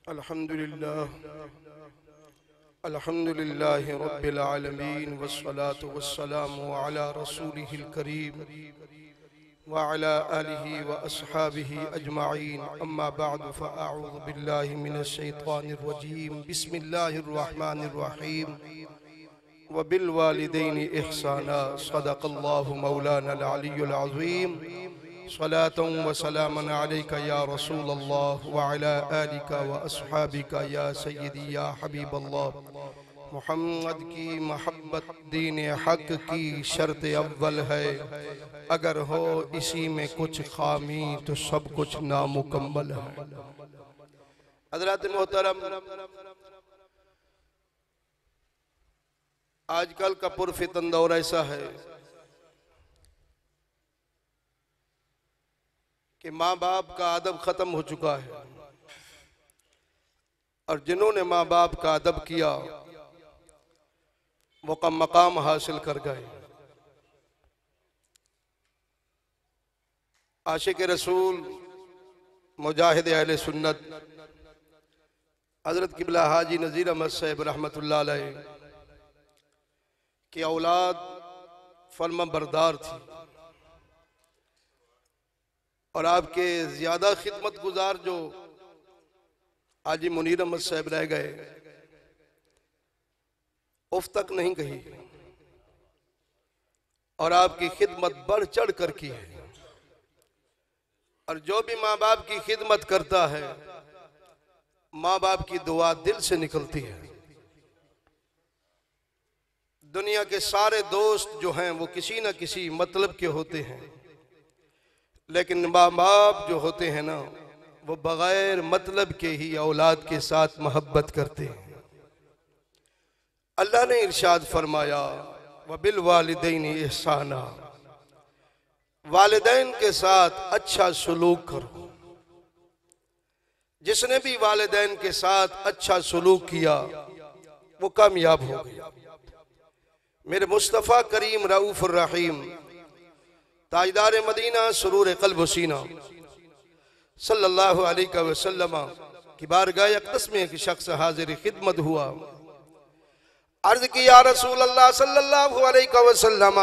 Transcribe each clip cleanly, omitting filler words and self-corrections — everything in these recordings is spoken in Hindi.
अल्हम्दुलिल्लाह रब्बिल आलमीन वस्सलातु वस्सलामु अला रसूलिहिल करीम व अला आलिहि व अस्हाबिहि अजमाइन अम्मा बअद फ़अऊज़ु बिल्लाहि मिनश शैतानिर रजीम बिस्मिल्लाहिर रहमानिर रहीम व बिल वालिदैनि इहसाना सदक़ल्लाहु मौलानल अलियुल अज़ीम सलातन व सलामन अलैका या रसूलल्लाह व अला आलिका व अस्हाबिका या सय्यदी या हबीबल्लाह। मोहम्मद की मोहब्बत दीन हक की शर्त अव्वल है, अगर हो इसी में कुछ खामी तो सब कुछ नामुकम्मल है। हज़रात मोहतरम, आजकल का पुरफितन दौर ऐसा है कि माँ बाप का अदब खत्म हो चुका है और जिन्होंने माँ बाप का अदब किया वो का मकाम हासिल कर गए। आशिक रसूल मुजाहिद अहले सुन्नत हजरत किबला हाजी नज़ीर अहमद साहब रहमतुल्लाह अलैह की औलाद फर्मा बरदार थी और आपके ज्यादा खिदमत गुजार जो हाजी मुनीर अहमद साहब रह गए, उफ तक नहीं कही और आपकी खिदमत बढ़ चढ़ कर की है। और जो भी माँ बाप की खिदमत करता है, माँ बाप की दुआ दिल से निकलती है। दुनिया के सारे दोस्त जो हैं वो किसी न किसी मतलब के होते हैं, लेकिन माँ बाप जो होते हैं ना, वो बगैर मतलब के ही औलाद के साथ मोहब्बत करते हैं। अल्लाह ने इरशाद फरमाया व बिल वालिदैनि इहसाना, वालिदैन के साथ अच्छा सलूक करो। जिसने भी वालिदैन के साथ अच्छा सलूक किया वो कामयाब हो गया। मेरे मुस्तफ़ा करीम रऊफ़ुर रहीम ताजदार मदीना सुरूर क़ल्ब व सीना सल्लल्लाहु अलैहि वसल्लम की बारगाह अक़दस में एक शख्स हाजिर खिदमत हुआ। अर्ज़ की या रसूल अल्लाह सल्लल्लाहु अलैहि वसल्लम,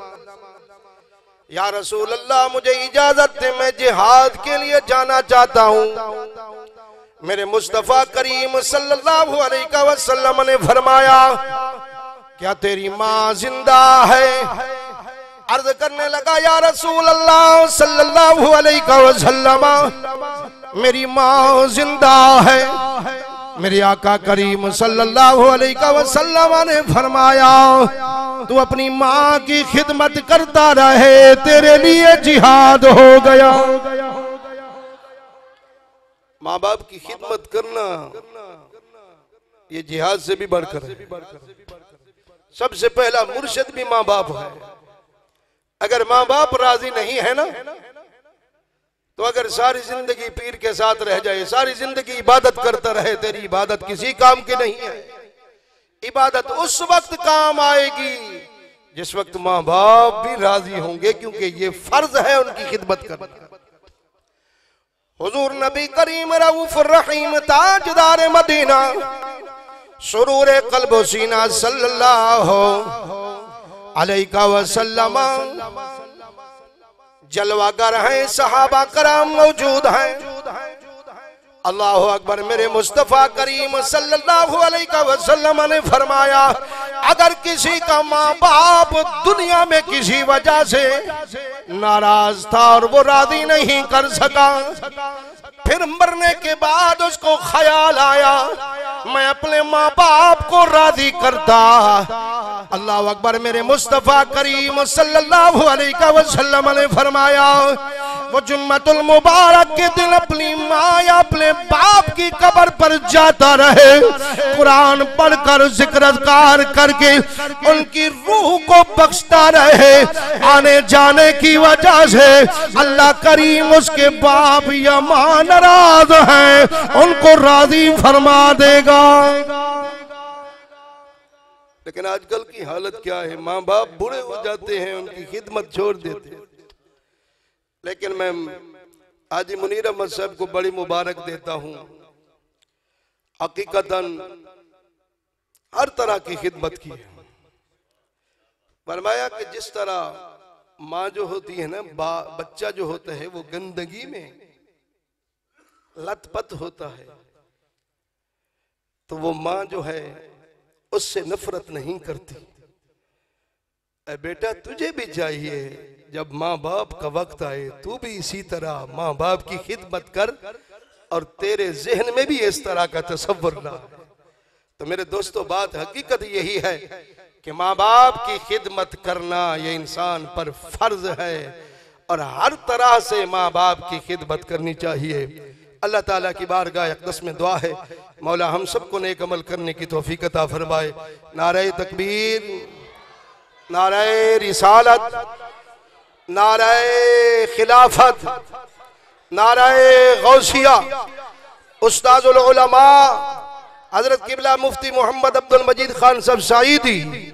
या रसूल अल्लाह मुझे इजाजत दे, मैं जिहाद के लिए जाना चाहता हूँ। मेरे मुस्तफ़ा करीम सल्लल्लाहु अलैहि वसल्लम ने फरमाया, क्या तेरी माँ जिंदा है? अर्ज करने लगा, या रसूल अल्लाह सल्लल्लाहु अलैहि वसल्लम, मेरी माँ जिंदा है। मेरे आका करीम सल्लल्लाहु अलैहि वसल्लम ने फरमाया, तू अपनी माँ की खिदमत करता रहे, तेरे लिए जिहाद हो गया। माँ बाप की खिदमत करना ये जिहाद से भी बढ़कर है। सबसे पहला मुर्शिद भी माँ बाप है। अगर माँ बाप राजी नहीं है ना, तो अगर सारी जिंदगी पीर के साथ रह जाए, सारी जिंदगी इबादत करता रहे, तेरी इबादत किसी काम की नहीं है। इबादत उस वक्त काम आएगी जिस वक्त माँ बाप भी राजी होंगे, क्योंकि ये फर्ज है उनकी खिदमत करना। हुजूर नबी करीम रऊफ़ुर रहीम ताजदार मदीना सुरूर क़ल्ब व सीना सल्लल्लाहु अलैहि वसल्लम जलवागर हैं, सहाबा कराम मौजूद हैं। अल्लाह अकबर। मेरे मुस्तफ़ा करीम सल्लल्लाहु अलैहि वसल्लम ने फरमाया, अगर किसी का माँ बाप दुनिया में किसी वजह से नाराज था और वो राजी नहीं कर सका, फिर मरने के बाद उसको ख्याल आया मैं अपने माँ बाप को राजी करता। अल्लाह अकबर। मेरे मुस्तफ़ा करीम सल्लल्लाहु अलैहि वसल्लम ने फरमाया, वो जुम्मतुल मुबारक के दिन अपनी माँ या अपने बाप की कब्र पर जाता रहे, कुरान पढ़कर जिक्र-अज़कार करके उनकी रूह को बख्शता रहे। आने जाने की वजह से अल्लाह करीम उसके बाप या माँ नाराज हैं, उनको राजी फरमा देगा। लेकिन आजकल की हालत क्या है? माँ बाप बूढ़े हो जाते हैं, उनकी खिदमत छोड़ देते हैं। लेकिन मैं हाजी मुनीर अहमद साहब को बड़ी मुबारक देता हूँ हकीकतन हर तरह की खिदमत की है। फरमाया कि जिस तरह माँ जो होती है ना, बच्चा जो होता है वो गंदगी में लथपथ होता है, तो वो माँ जो है उससे नफरत नहीं करती। ऐ बेटा तुझे भी चाहिए जब माँ बाप का वक्त आए तू भी इसी तरह माँ बाप की खिदमत कर, और तेरे जहन में भी इस तरह का तसव्वुर ना। तो मेरे दोस्तों, बात हकीकत यही है कि माँ बाप की खिदमत करना ये इंसान पर फर्ज है, और हर तरह से माँ बाप की खिदमत करनी चाहिए। अल्लाह ताला की बारगाह अक़दस में दुआ है, मौला हम सबको नेक अमल करने की तौफीक अता फरमाए। नारे तकबीर, नारे रिसालत, नारे खिलाफत, नारे गौसिया। उस्ताजुल उलमा हजरत किबला मुफ्ती मोहम्मद अब्दुल मजीद खान साहब साईदी